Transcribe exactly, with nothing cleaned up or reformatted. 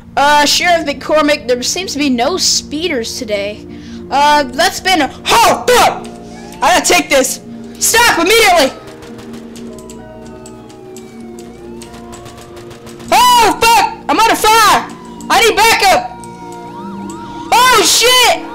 Uh, Sheriff McCormick, there seems to be no speeders today. Uh, that's been a- Oh, fuck! I gotta take this! Stop immediately! Oh, fuck! I'm under fire! I need backup! Oh, shit!